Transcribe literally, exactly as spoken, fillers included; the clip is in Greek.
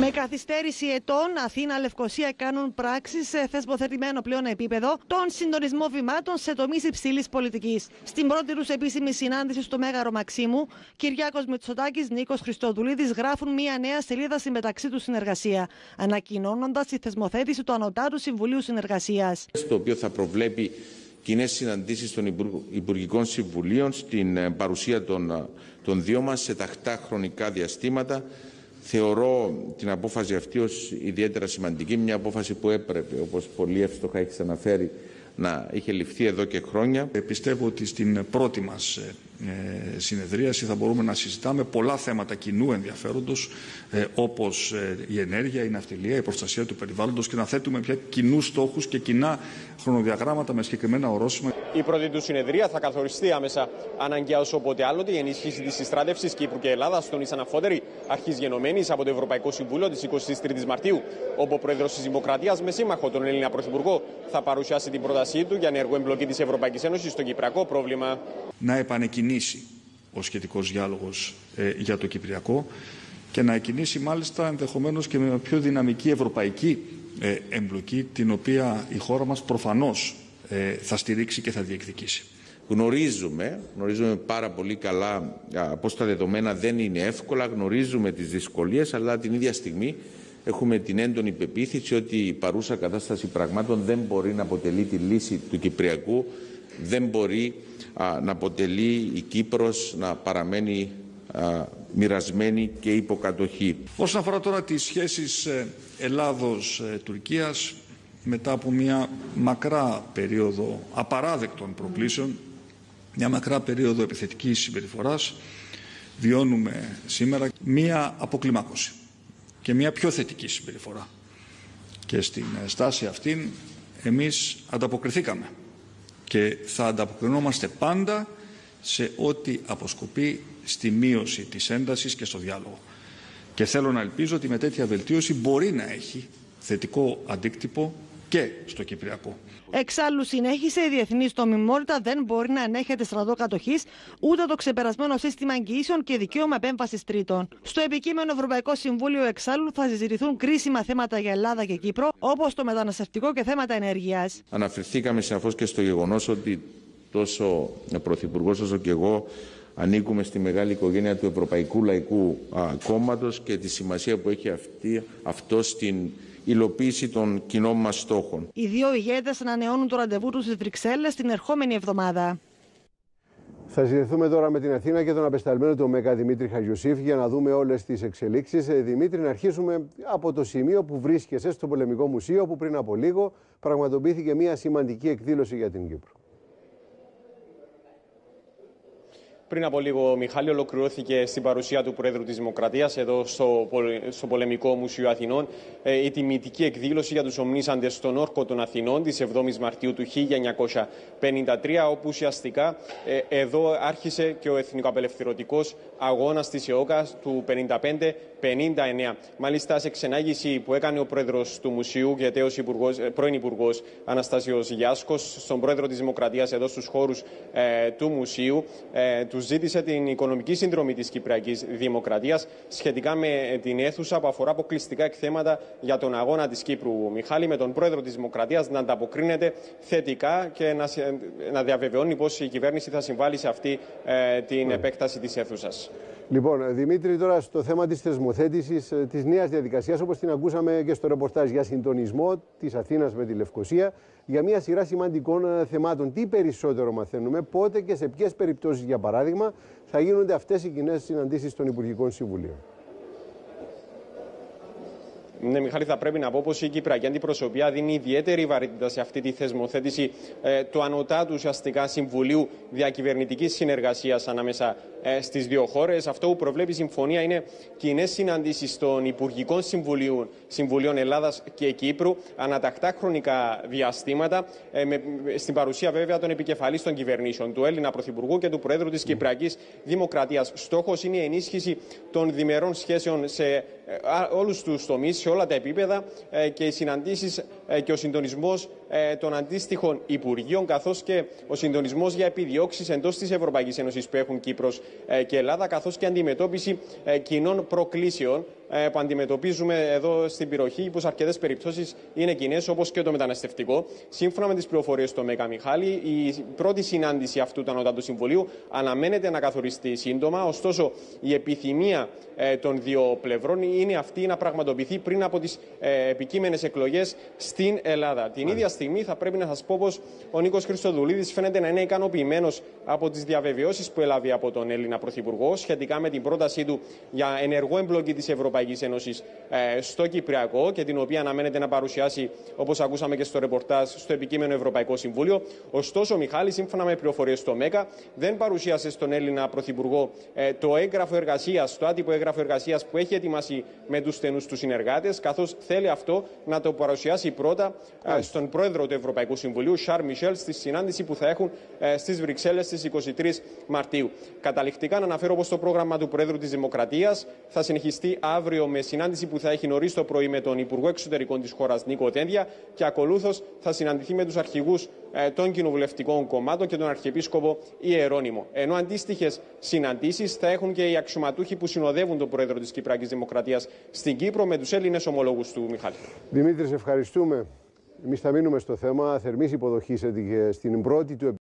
Με καθυστέρηση ετών, Αθήνα, Λευκοσία κάνουν πράξεις σε θεσμοθετημένο πλέον επίπεδο τον συντονισμό βημάτων σε τομείς υψηλής πολιτικής. Στην πρώτη τους επίσημη συνάντηση στο Μέγαρο Μαξίμου, Κυριάκος Μητσοτάκης, Νίκος Χριστοδουλίδης γράφουν μια νέα σελίδα στη μεταξύ τους συνεργασία, ανακοινώνοντας τη θεσμοθέτηση του Ανωτάτου Συμβουλίου Συνεργασίας. Το οποίο θα προβλέπει κοινές συναντήσεις των Υπουργικών Συμβουλίων στην παρουσία των, των δύο μας σε τακτά χρονικά διαστήματα. Θεωρώ την απόφαση αυτή ως ιδιαίτερα σημαντική, μια απόφαση που έπρεπε, όπως πολύ εύστοχα έχεις αναφέρει, να είχε ληφθεί εδώ και χρόνια. Πιστεύω ότι στην πρώτη μας ε, συνεδρίαση θα μπορούμε να συζητάμε πολλά θέματα κοινού ενδιαφέροντος, ε, όπως ε, η ενέργεια, η ναυτιλία, η προστασία του περιβάλλοντος και να θέτουμε πια κοινούς στόχους και κοινά χρονοδιαγράμματα με συγκεκριμένα ορόσημα. Η πρώτη του συνεδρία θα καθοριστεί άμεσα αναγκαία όσο όποτε άλλοτε. Η ενίσχυση της συστράτευσης Κύπρου και Ελλάδας τόνισαν αφότεροι αρχής γενομένης από το Ευρωπαϊκό Συμβούλιο της εικοστής τρίτης Μαρτίου, όπου ο Πρόεδρος της Δημοκρατίας με σύμμαχο τον Έλληνα Πρωθυπουργό θα παρουσιάσει την πρότασή του για ενεργό εμπλοκή της Ευρωπαϊκής Ένωσης στο κυπριακό πρόβλημα. Να επανεκκινήσει ο σχετικός διάλογος ε, για το Κυπριακό και να εκκινήσει μάλιστα ενδεχομένως και με μια πιο δυναμική ευρωπαϊκή ε, εμπλοκή, την οποία η χώρα μας προφανώς ε, θα στηρίξει και θα διεκδικήσει. Γνωρίζουμε, γνωρίζουμε πάρα πολύ καλά πως τα δεδομένα δεν είναι εύκολα, γνωρίζουμε τις δυσκολίες, αλλά την ίδια στιγμή έχουμε την έντονη πεποίθηση ότι η παρούσα κατάσταση πραγμάτων δεν μπορεί να αποτελεί τη λύση του Κυπριακού, δεν μπορεί α, να αποτελεί η Κύπρος να παραμένει α, μοιρασμένη και υποκατοχή. Όσον αφορά τώρα τις σχέσεις Ελλάδος-Τουρκίας, μετά από μια μακρά περίοδο απαράδεκτων προκλήσεων, μια μακρά περίοδο επιθετικής συμπεριφοράς, βιώνουμε σήμερα μια αποκλιμάκωση και μια πιο θετική συμπεριφορά. Και στην στάση αυτήν εμείς ανταποκριθήκαμε και θα ανταποκρινόμαστε πάντα σε ό,τι αποσκοπεί στη μείωση της έντασης και στο διάλογο. Και θέλω να ελπίζω ότι με τέτοια βελτίωση μπορεί να έχει θετικό αντίκτυπο και στο Κυπριακό. Εξάλλου, συνέχισε η διεθνής νομιμότητα δεν μπορεί να ανέχεται στρατό κατοχής, ούτε το ξεπερασμένο σύστημα εγγυήσεων και δικαίωμα επέμβασης τρίτων. Στο επικείμενο Ευρωπαϊκό Συμβούλιο, εξάλλου, θα συζητηθούν κρίσιμα θέματα για Ελλάδα και Κύπρο, όπως το μεταναστευτικό και θέματα ενέργειας. Αναφερθήκαμε συναφώς και στο γεγονός ότι τόσο ο Πρωθυπουργός όσο και εγώ ανήκουμε στη μεγάλη οικογένεια του Ευρωπαϊκού Λαϊκού Κόμματος και τη σημασία που έχει αυτή, αυτό στην υλοποίηση των κοινών μας στόχων. Οι δύο ηγέτες ανανεώνουν το ραντεβού τους στις Βρυξέλλες την ερχόμενη εβδομάδα. Θα συνδεθούμε τώρα με την Αθήνα και τον απεσταλμένο του ΟΜΕΚΑ Δημήτρη Χαγιοσήφ για να δούμε όλες τις εξελίξεις. Δημήτρη, να αρχίσουμε από το σημείο που βρίσκεσαι στο Πολεμικό Μουσείο, που πριν από λίγο πραγματοποιήθηκε μια σημαντική εκδήλωση για την Κύπρο. Πριν από λίγο, Μιχάλη, ολοκληρώθηκε στην παρουσία του Πρόεδρου της Δημοκρατίας εδώ στο, στο Πολεμικό Μουσείο Αθηνών ε, η τιμητική εκδήλωση για τους ομνήσαντες στον όρκο των Αθηνών της εβδόμης Μαρτίου του χίλια εννιακόσια πενήντα τρία, όπου ουσιαστικά ε, εδώ άρχισε και ο εθνικοαπελευθερωτικός αγώνας της ΕΟΚΑ του πενήντα πέντε πενήντα εννέα. Μάλιστα, σε ξενάγηση που έκανε ο Πρόεδρος του Μουσείου, γεταίος υπουργός, πρώην Υπουργός Αναστάσιος Γιάσκος, στον Πρόεδρο της Δημοκρατίας εδώ στους χώρους ε, του Μουσείου, ε, του ζήτησε την οικονομική συνδρομή της Κυπριακής Δημοκρατίας σχετικά με την αίθουσα που αφορά αποκλειστικά εκθέματα για τον αγώνα της Κύπρου. Μιχάλη, με τον Πρόεδρο της Δημοκρατίας να ανταποκρίνεται θετικά και να, να διαβεβαιώνει πως η κυβέρνηση θα συμβάλλει σε αυτή ε, την επέκταση της αίθουσας. Λοιπόν, Δημήτρη, τώρα στο θέμα της θεσμοθέτησης της νέας διαδικασίας, όπως την ακούσαμε και στο ρεπορτάζ, για συντονισμό της Αθήνας με τη Λευκοσία, για μια σειρά σημαντικών θεμάτων. Τι περισσότερο μαθαίνουμε, πότε και σε ποιες περιπτώσεις, για παράδειγμα, θα γίνονται αυτές οι κοινές συναντήσεις των Υπουργικών Συμβουλίων? Ναι, Μιχάλη, θα πρέπει να πω πως η Κυπριακή Αντιπροσωπεία δίνει ιδιαίτερη βαρύτητα σε αυτή τη θεσμοθέτηση ε, του ανωτάτου ουσιαστικά Συμβουλίου Διακυβερνητικής Συνεργασίας ανάμεσα ε, στις δύο χώρες. Αυτό που προβλέπει η συμφωνία είναι κοινές συναντήσεις των Υπουργικών Συμβουλίων, Συμβουλίων Ελλάδας και Κύπρου ανατακτά χρονικά διαστήματα, ε, με, στην παρουσία βέβαια των επικεφαλής των κυβερνήσεων, του Έλληνα Πρωθυπουργού και του Προέδρου της Κυπριακής Δημοκρατίας. Στόχος είναι η ενίσχυση των διμερών σχέσεων σε ε, όλους τους τομείς, σε όλα τα επίπεδα, και οι συναντήσεις και ο συντονισμός ε, των αντίστοιχων υπουργείων, καθώς και ο συντονισμός για επιδιώξεις εντός της Ευρωπαϊκής Ένωσης που έχουν Κύπρος ε, και Ελλάδα, καθώς και αντιμετώπιση ε, κοινών προκλήσεων ε, που αντιμετωπίζουμε εδώ στην περιοχή, που σε αρκετές περιπτώσεις είναι κοινές, όπως και το μεταναστευτικό. Σύμφωνα με τις πληροφορίες του ΜΕΚΑ Μιχάλη, η πρώτη συνάντηση αυτού του Ανώτατου Συμβουλίου αναμένεται να καθοριστεί σύντομα. Ωστόσο, η επιθυμία ε, των δύο πλευρών είναι αυτή να πραγματοποιηθεί πριν από τις ε, επικείμενες εκλογές στην Ελλάδα. Την ίδια στιγμή θα πρέπει να σας πω πως ο Νίκος Χριστοδουλίδης φαίνεται να είναι ικανοποιημένος από τις διαβεβαιώσεις που έλαβε από τον Έλληνα Πρωθυπουργό σχετικά με την πρότασή του για ενεργό εμπλοκή της Ευρωπαϊκής Ένωσης ε, στο Κυπριακό, και την οποία αναμένεται να παρουσιάσει, όπως ακούσαμε και στο ρεπορτάζ, στο επικείμενο Ευρωπαϊκό Συμβούλιο. Ωστόσο, ο Μιχάλης, σύμφωνα με πληροφορίες στο ΜΕΚΑ, δεν παρουσίασε στον Έλληνα Πρωθυπουργό ε, το έγγραφο εργασίας, το άτυπο έγγραφο εργασίας που έχει ετοιμάσει με τους στενούς του συνεργάτες, καθώς θέλει αυτό να το παρουσιάσει πρώτα ε, στον πρόεδρο του Ευρωπαϊκού Συμβουλίου, Σαρλ Μισελ, στη συνάντηση που θα έχουν ε, στις Βρυξέλλες στις είκοσι τρεις Μαρτίου. Καταληκτικά, να αναφέρω πως το πρόγραμμα του Προέδρου της Δημοκρατίας θα συνεχιστεί αύριο με συνάντηση που θα έχει νωρίς το πρωί με τον Υπουργό Εξωτερικών της χώρας, Νίκο Τένδια, και ακολούθως θα συναντηθεί με τους αρχηγούς ε, των κοινοβουλευτικών κομμάτων και τον Αρχιεπίσκοπο Ιερώνυμο. Ενώ αντίστοιχες συναντήσεις θα έχουν και οι αξιωματούχοι που συνοδεύουν τον Πρόεδρο της Κυπριακής Δημοκρατίας στην Κύπρο με τους Έλληνες ομολόγους του, Μιχάλη. Δημήτρη, ευχαριστούμε. Εμείς θα μείνουμε στο θέμα. Θερμής υποδοχής στην πρώτη του